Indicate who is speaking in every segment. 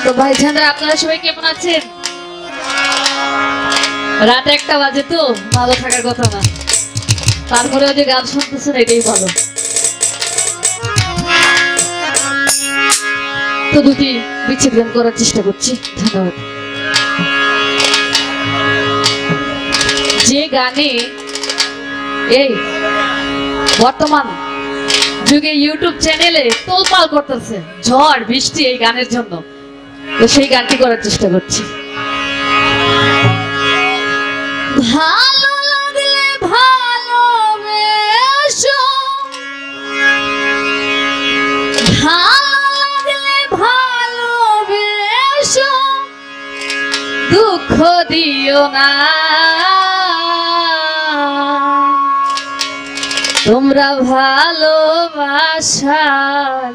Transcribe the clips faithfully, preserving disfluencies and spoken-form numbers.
Speaker 1: তো ভাইজানরা আপনারা সবাই কেমন আছেন? রাত একটা বাজে তো ভালো থাকার কথা না, তারপরেও যে গান শুনতেছেন এটাই ভালো। তো দুটি বিচ্ছেদ গান করার চেষ্টা করছি। ধন্যবাদ। যে গানে এই বর্তমান যুগে ইউটিউব চ্যানেলে তোলপাল করতেছে ঝড় বৃষ্টি এই গানের জন্য, তো সেই গানটি করার চেষ্টা করছি। ভালো লাগলে ভালোবেসো, ভালো লাগলে ভালোবেসো, দুঃখ দিও না। তোমরা ভালোবাসার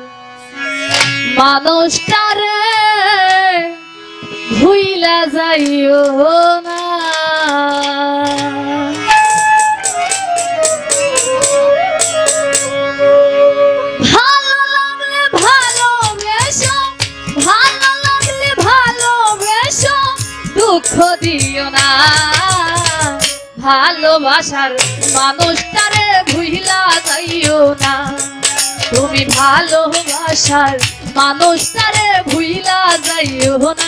Speaker 1: মানুষটারে ভুইলা যাইও না। ভালো লাগলে ভালোবেসো, ভালো লাগলে ভালোবেসো, দুঃখ দিও না। ভালোবাসার মানুষটারে ভুইলা যাইও না। তুমি ভালোবাসার মানুষটারে ভুইলা যাইও না।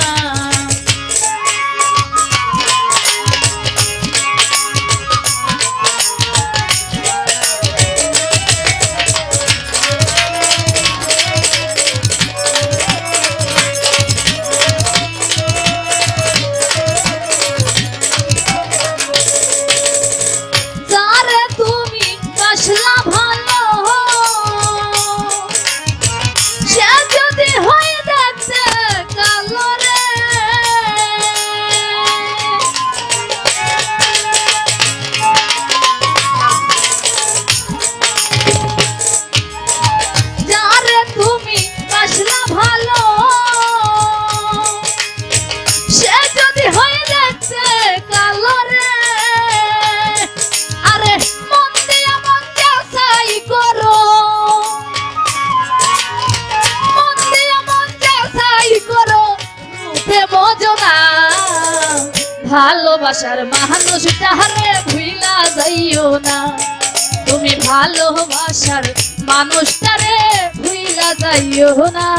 Speaker 1: ভালোবাসার মানুষটারে ভুইলা যাইও না। তুমি ভালোবাসার মানুষটারে ভুইলা যাইও না।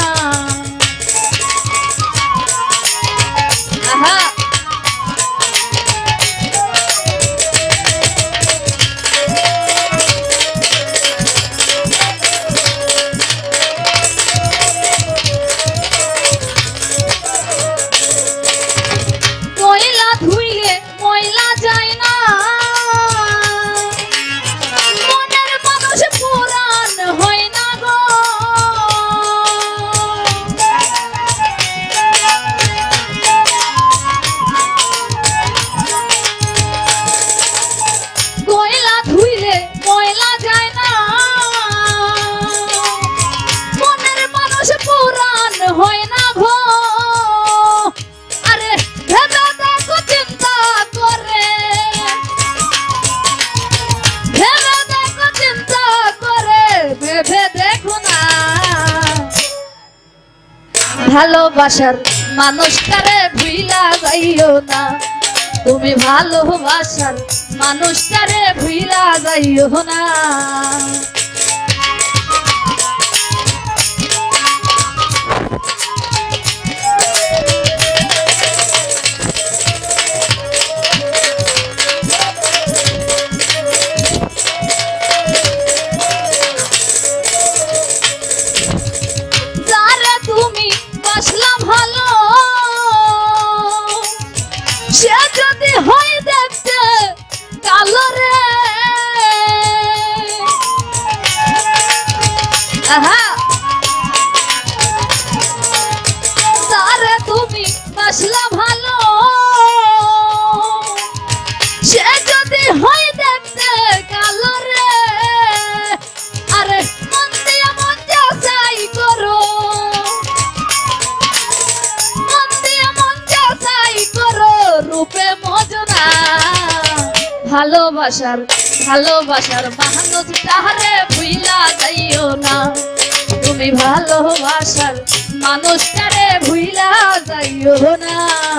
Speaker 1: আহা ভালোবাসার মানুষটারে ভুইলা যাইও না। তুমি ভালোবাসার মানুষটারে ভুইলা যাইও না। তারে তুমি বাসলা ভালো, সে যদি হয় দেখতে কালো রে। আরে মন দিয়া মন যাচাই করো, মন দিয়া মন যাচাই করো, রূপে মজনা। ভালোবাসার ভালোবাসার মানুষটারে ভুইলা যাইও না। তুমি ভালোবাসার মানুষটারে ভুইলা যাইও না।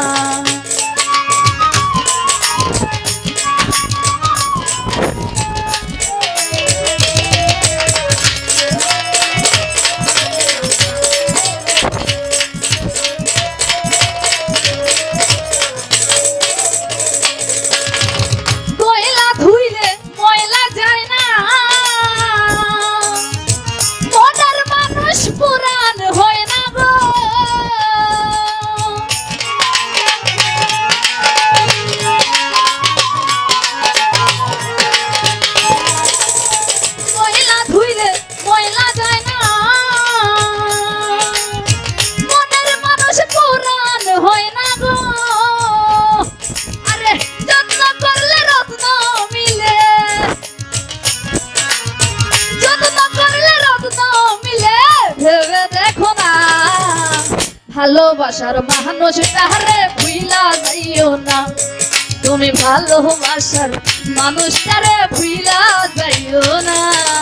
Speaker 1: ভালোবাসার মানুষ তাহারে ভুইলা যাইও না, তুমি ভালোবাসার মানুষটারে ভুইলা যাইও না।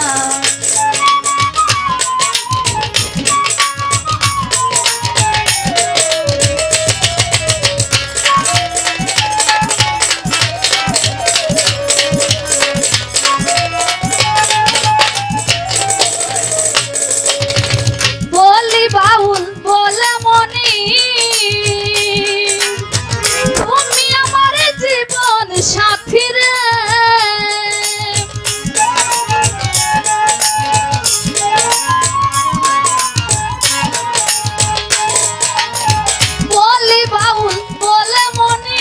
Speaker 1: বলি বাউল বলে মনি, তুমি আমার জীবন সাথী রে, বলি বাউল বলে মনি,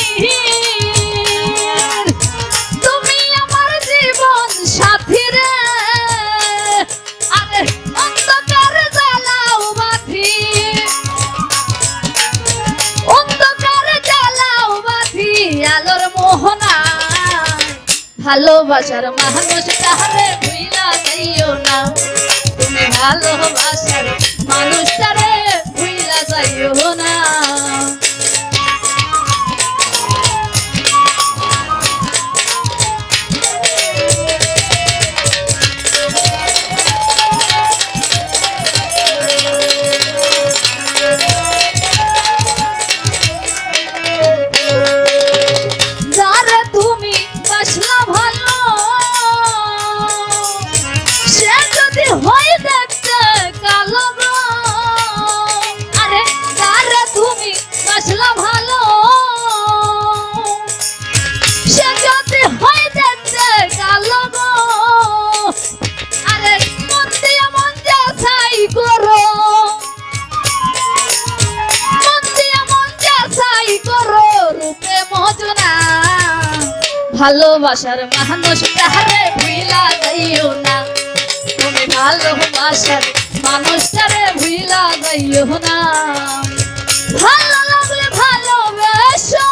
Speaker 1: তুমি আমার জীবন সাথী রে। আরে অন্ধকার জ্বালাও বাতি, অন্ধকার জ্বালাও বাতি, আলোর মোহনা ভালোবাসার মানুষ তাহারে ভুইলা যাইও না, তুমি ভালোবাসার মানুষটারে ভুইলা যাইও না। ভালোবাসার মানুষ তাহারে ভুইলা যাইও না, তুমি ভালোবাসার মানুষটারে ভুইলা যাইও না। ভালো লাগলে ভালোবেসো,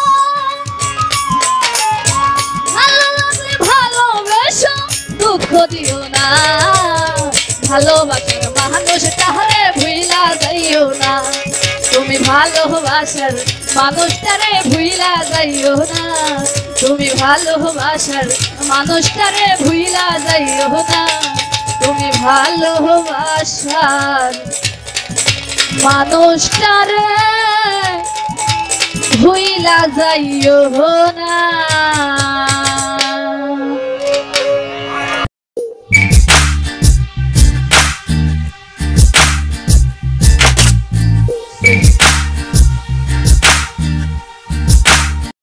Speaker 1: ভালো লাগলে ভালোবেসো, দুঃখ দিও না। ভালোবাসার মানুষ তাহারে ভুইলা যাইও না, তুমি ভালোবাসার মানুষটারে ভুইলা যাইও না, তুমি ভালোবাসার মানুষটারে ভুইলা যাইও না, তুমি ভালোবাসার মানুষটারে ভুইলা যাইও না।